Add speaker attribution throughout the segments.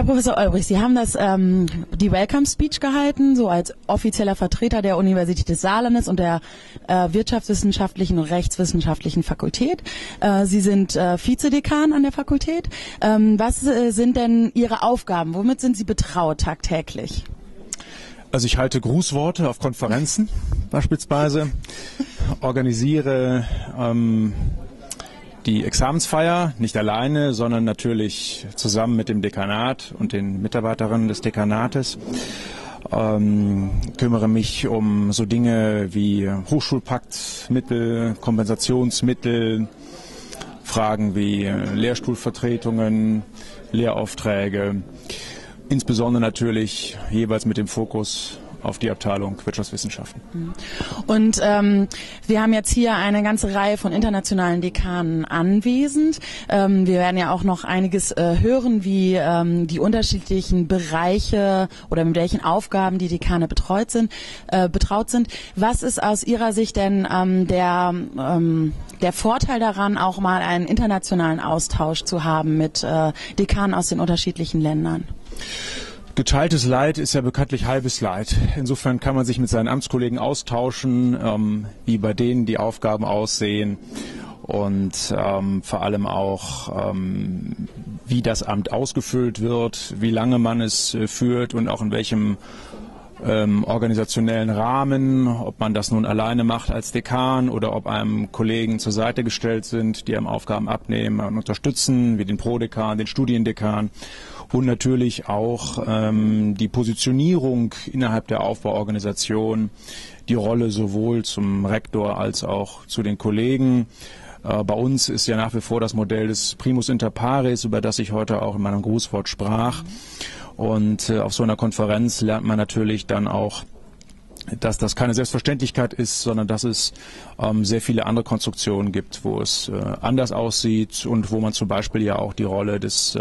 Speaker 1: Herr Professor Olbrich, Sie haben die Welcome Speech gehalten, so als offizieller Vertreter der Universität des Saarlandes und der Wirtschaftswissenschaftlichen und Rechtswissenschaftlichen Fakultät. Sie sind Vizedekan an der Fakultät. Was sind denn Ihre Aufgaben? Womit sind Sie betraut tagtäglich?
Speaker 2: Also ich halte Grußworte auf Konferenzen beispielsweise, organisiere die Examensfeier, nicht alleine, sondern natürlich zusammen mit dem Dekanat und den Mitarbeiterinnen des Dekanates. Kümmere mich um so Dinge wie Hochschulpaktmittel, Kompensationsmittel, Fragen wie Lehrstuhlvertretungen, Lehraufträge, insbesondere natürlich jeweils mit dem Fokus auf die Abteilung Wirtschaftswissenschaften.
Speaker 1: Und wir haben jetzt hier eine ganze Reihe von internationalen Dekanen anwesend. Wir werden ja auch noch einiges hören, wie die unterschiedlichen Bereiche oder mit welchen Aufgaben die Dekane betraut sind. Was ist aus Ihrer Sicht denn der Vorteil daran, auch mal einen internationalen Austausch zu haben mit Dekanen aus den unterschiedlichen Ländern?
Speaker 2: Geteiltes Leid ist ja bekanntlich halbes Leid. Insofern kann man sich mit seinen Amtskollegen austauschen, wie bei denen die Aufgaben aussehen und vor allem auch, wie das Amt ausgefüllt wird, wie lange man es führt und auch in welchem organisationellen Rahmen, ob man das nun alleine macht als Dekan oder ob einem Kollegen zur Seite gestellt sind, die einem Aufgaben abnehmen und unterstützen, wie den Prodekan, den Studiendekan. Und natürlich auch die Positionierung innerhalb der Aufbauorganisation, die Rolle sowohl zum Rektor als auch zu den Kollegen. Bei uns ist ja nach wie vor das Modell des Primus inter pares, über das ich heute auch in meinem Grußwort sprach. Und auf so einer Konferenz lernt man natürlich dann auch, dass das keine Selbstverständlichkeit ist, sondern dass es sehr viele andere Konstruktionen gibt, wo es anders aussieht und wo man zum Beispiel ja auch die Rolle des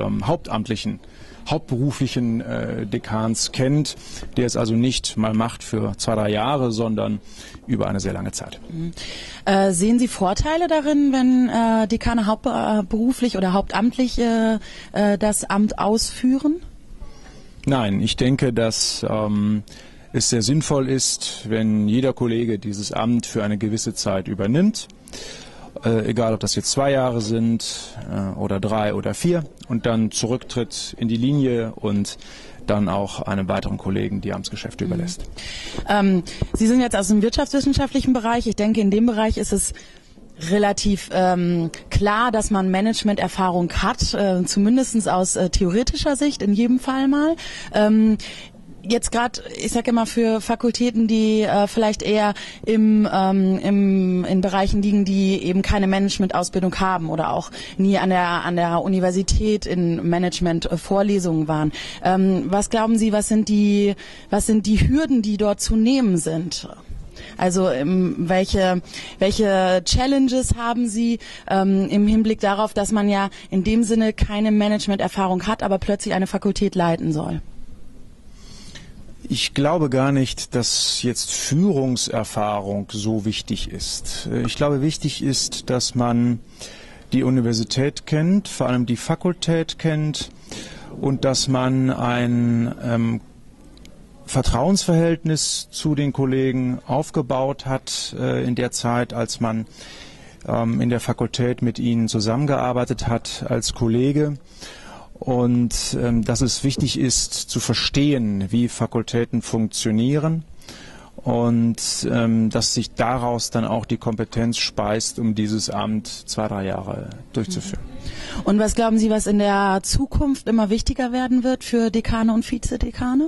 Speaker 2: hauptberuflichen Dekans kennt, der es also nicht mal macht für 2-3 Jahre, sondern über eine sehr lange Zeit.
Speaker 1: Sehen Sie Vorteile darin, wenn Dekane hauptberuflich oder hauptamtlich das Amt ausführen?
Speaker 2: Nein, ich denke, dass es sehr sinnvoll ist, wenn jeder Kollege dieses Amt für eine gewisse Zeit übernimmt. Egal, ob das jetzt 2 Jahre sind oder 3 oder 4 und dann zurücktritt in die Linie und dann auch einem weiteren Kollegen die Amtsgeschäfte überlässt.
Speaker 1: Sie sind jetzt aus dem wirtschaftswissenschaftlichen Bereich. Ich denke, in dem Bereich ist es relativ klar, dass man Managementerfahrung hat, zumindest aus theoretischer Sicht, in jedem Fall mal. Jetzt gerade, ich sage immer, für Fakultäten, die vielleicht eher in Bereichen liegen, die eben keine Managementausbildung haben oder auch nie an der Universität in Management-Vorlesungen waren. Was glauben Sie, was sind die Hürden, die dort zu nehmen sind? Also welche Challenges haben Sie im Hinblick darauf, dass man ja in dem Sinne keine Managementerfahrung hat, aber plötzlich eine Fakultät leiten soll?
Speaker 2: Ich glaube gar nicht, dass jetzt Führungserfahrung so wichtig ist. Ich glaube, wichtig ist, dass man die Universität kennt, vor allem die Fakultät kennt und dass man ein Vertrauensverhältnis zu den Kollegen aufgebaut hat in der Zeit, als man in der Fakultät mit ihnen zusammengearbeitet hat als Kollege. Und dass es wichtig ist, zu verstehen, wie Fakultäten funktionieren und dass sich daraus dann auch die Kompetenz speist, um dieses Amt 2-3 Jahre durchzuführen.
Speaker 1: Und was glauben Sie, was in der Zukunft immer wichtiger werden wird für Dekane und Vizedekane?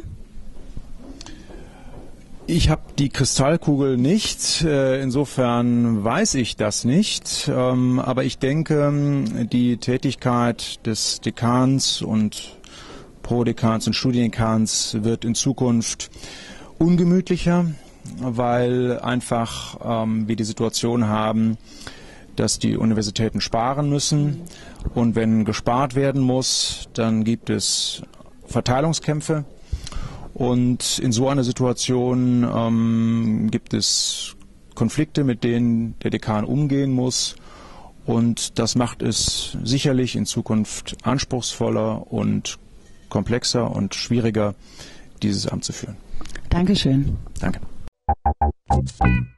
Speaker 2: Ich habe die Kristallkugel nicht, insofern weiß ich das nicht, aber ich denke, die Tätigkeit des Dekans und Prodekans und Studiendekans wird in Zukunft ungemütlicher, weil einfach wir die Situation haben, dass die Universitäten sparen müssen und wenn gespart werden muss, dann gibt es Verteilungskämpfe. Und in so einer Situation gibt es Konflikte, mit denen der Dekan umgehen muss. Und das macht es sicherlich in Zukunft anspruchsvoller und komplexer und schwieriger, dieses Amt zu führen.
Speaker 1: Dankeschön.
Speaker 2: Danke.